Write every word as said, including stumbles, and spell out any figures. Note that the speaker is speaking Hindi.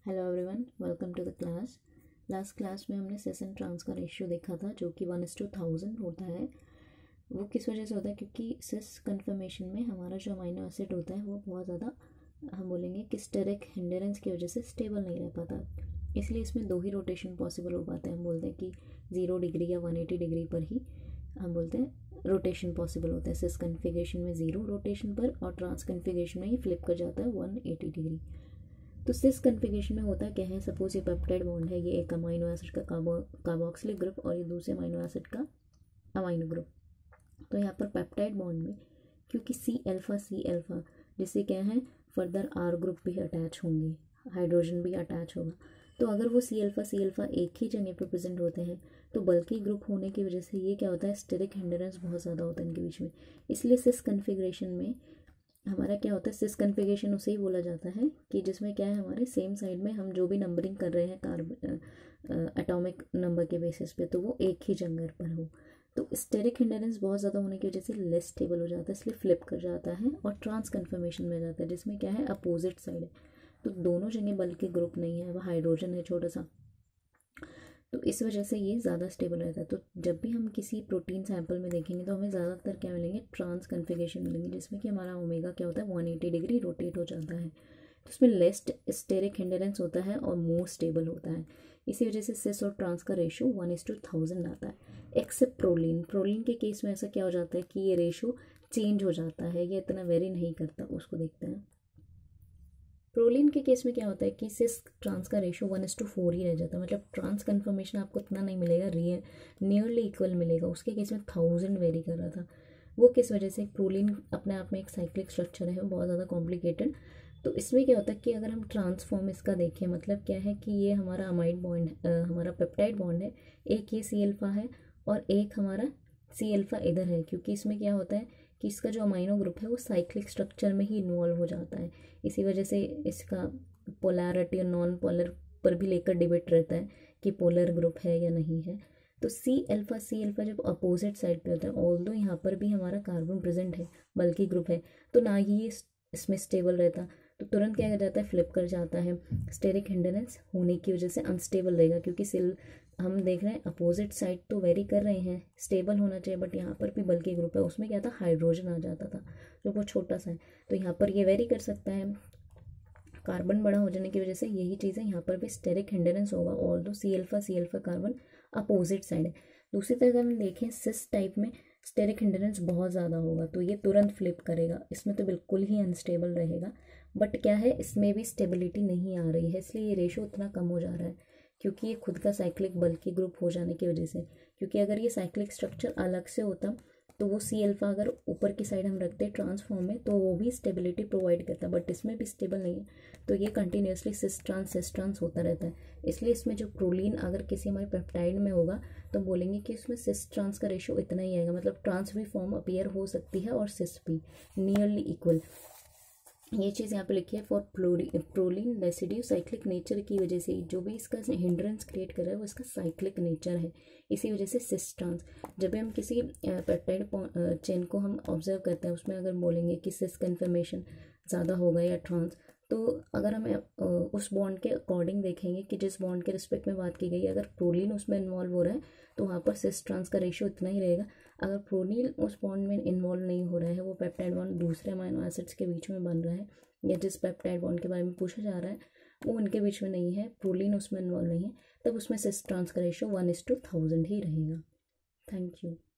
Hello everyone, welcome to the class. Last class में हमने सिस एंड ट्रांस का रेशियो देखा था जो कि वन इस टू थाउजेंड होता है। वो किस वजह से होता है? क्योंकि सिस कन्फर्मेशन में हमारा जो अमीनो एसिड होता है वो बहुत ज़्यादा, हम बोलेंगे कि स्टेरिक हिंडरेंस की वजह से स्टेबल नहीं रह पाता। इसलिए इसमें दो ही रोटेशन पॉसिबल हो पाते हैं। हम बोलते हैं कि ज़ीरो डिग्री या वन एटी डिग्री पर ही हम बोलते हैं रोटेशन पॉसिबल होता है। सिस कन्फिगरेशन में ज़ीरो रोटेशन पर और ट्रांस कन्फिगरेशन में ही फ्लिप कर जाता है वन एटी डिग्री। तो सिस कन्फिगरेशन में होता क्या है? सपोज ये पेप्टाइड बॉन्ड है, ये एक अमाइनो एसिड का कार्बो कार्बोक्सिलिक ग्रुप और ये दूसरे अमाइनो एसिड का अमाइनो ग्रुप। तो यहाँ पर पेप्टाइड बॉन्ड में क्योंकि सी अल्फा सी अल्फा जिससे क्या है फर्दर आर ग्रुप भी अटैच होंगे, हाइड्रोजन भी अटैच होगा। तो अगर वो सी अल्फा सी अल्फा एक ही जगह पर प्रेजेंट होते हैं तो बल्कि ग्रुप होने की वजह से ये क्या होता है, स्टेरिक हिंडरेंस बहुत ज़्यादा होता है इनके बीच में। इसलिए सिस कन्फिगरेशन में हमारा क्या होता है, सिस कन्फिगरेशन उसे ही बोला जाता है कि जिसमें क्या है, हमारे सेम साइड में हम जो भी नंबरिंग कर रहे हैं कार्बन एटॉमिक नंबर के बेसिस पे तो वो एक ही जगह पर हो। तो स्टेरिक हिंडरेंस बहुत ज़्यादा होने की वजह से लेस स्टेबल हो जाता है, इसलिए फ्लिप कर जाता है और ट्रांस कन्फर्मेशन में जाता है जिसमें क्या है, अपोजिट साइड है। तो दोनों जगह बल्कि ग्रुप नहीं है, वह हाइड्रोजन है छोटा सा, तो इस वजह से ये ज़्यादा स्टेबल रहता है। तो जब भी हम किसी प्रोटीन सैंपल में देखेंगे तो हमें ज़्यादातर क्या मिलेंगे, ट्रांस कन्फिगरेशन मिलेंगे जिसमें कि हमारा ओमेगा क्या होता है, वन एटी डिग्री रोटेट हो जाता है। तो इसमें लेस स्टेरिक हिंडरेंस होता है और मोर स्टेबल होता है। इसी वजह से सिस और ट्रांस का ratio one is to thousand आता है। एक्सेप्ट प्रोलीन, प्रोलीन के केस में ऐसा क्या हो जाता है कि ये रेशो चेंज हो जाता है, ये इतना वेरी नहीं करता। उसको देखते हैं। प्रोलीन के केस में क्या होता है कि सिस ट्रांस का ratio one is to four ही रह जाता है, मतलब ट्रांस कन्फर्मेशन आपको इतना नहीं मिलेगा, रियल नियरली इक्वल मिलेगा। उसके केस में थाउजेंड वेरी कर रहा था। वो किस वजह से? प्रोलीन अपने आप में एक साइक्लिक स्ट्रक्चर है, बहुत ज़्यादा कॉम्प्लिकेटेड। तो इसमें क्या होता है कि अगर हम ट्रांसफॉर्म इसका देखें, मतलब क्या है कि ये हमारा अमाइड बॉन्ड, हमारा पेप्टाइड बॉन्ड है, एक ये सी अल्फा है और एक हमारा सी अल्फा इधर है। क्योंकि इसमें क्या होता है कि इसका जो अमाइनो ग्रुप है वो साइक्लिक स्ट्रक्चर में ही इन्वॉल्व हो जाता है। इसी वजह से इसका पोलैरिटी और नॉन पोलर पर भी लेकर डिबेट रहता है कि पोलर ग्रुप है या नहीं है। तो सी अल्फा सी अल्फा जब अपोजिट साइड पे होता है, ऑल्दो यहाँ पर भी हमारा कार्बन प्रेजेंट है, बल्कि ग्रुप है, तो ना ही ये इसमें स्टेबल रहता, तो तुरंत क्या कर जाता है, फ्लिप कर जाता है। स्टेरिक हिंडरेंस होने की वजह से अनस्टेबल रहेगा, क्योंकि सिल हम देख रहे हैं अपोजिट साइड तो वेरी कर रहे हैं, स्टेबल होना चाहिए, बट यहाँ पर भी बल्कि ग्रुप है, उसमें क्या था, हाइड्रोजन आ जाता था जो बहुत छोटा सा है। तो यहाँ पर ये वेरी कर सकता है, कार्बन बड़ा हो जाने की वजह से यही चीज़ें यहाँ पर भी स्टेरिक हिंडरेंस होगा, although C alpha C alpha carbon opposite side है। दूसरी तरह अगर हम देखें, सिस टाइप में स्टेरिक हिंडरेंस बहुत ज़्यादा होगा तो ये तुरंत फ्लिप करेगा, इसमें तो बिल्कुल ही अनस्टेबल रहेगा। बट क्या है, इसमें भी स्टेबिलिटी नहीं आ रही है, इसलिए ये रेशो उतना कम हो जा रहा है, क्योंकि ये खुद का साइक्लिक बल्कि ग्रुप हो जाने की वजह से। क्योंकि अगर ये साइक्लिक स्ट्रक्चर अलग से होता तो वो सी अल्फा अगर ऊपर की साइड हम रखते ट्रांसफॉर्म में तो वो भी स्टेबिलिटी प्रोवाइड करता, बट इसमें भी स्टेबल नहीं है, तो ये continuously cis trans cis trans होता रहता है। इसलिए इसमें जो प्रोलीन अगर किसी हमारे पेप्टाइड में होगा तो बोलेंगे कि इसमें सिस ट्रांस का रेशो इतना ही आएगा, मतलब ट्रांस भी फॉर्म अपीयर हो सकती है और सिस भी नियरली इक्वल। ये चीज़ यहाँ पे लिखी है, for proline residue cyclic nature की वजह से जो भी इसका हिंड्रेंस क्रिएट कर रहा है वो इसका साइक्लिक नेचर है, इसी वजह से सिस ट्रांस। जब भी हम किसी पेप्टाइड चेन को हम ऑब्जर्व करते हैं उसमें अगर बोलेंगे कि सिस कन्फर्मेशन ज़्यादा होगा या ट्रांस, तो अगर हम उस बॉन्ड के अकॉर्डिंग देखेंगे कि जिस बॉन्ड के रिस्पेक्ट में बात की गई है, अगर प्रोलीन उसमें इन्वॉल्व हो रहा है तो वहाँ पर सिस ट्रांस का रेशियो इतना ही रहेगा। अगर प्रोलीन उस बॉन्ड में इन्वॉल्व नहीं हो रहा है, वो पेप्टाइड बॉन्ड दूसरे अमाइनो एसिड्स के बीच में बन रहा है, या जिस पेप्टाइड बॉन्ड के बारे में पूछा जा रहा है वो उनके बीच में नहीं है, प्रोलीन उसमें इन्वॉल्व नहीं है, तब उसमें सिस ट्रांस का ratio one is to thousand ही रहेगा। Thank you.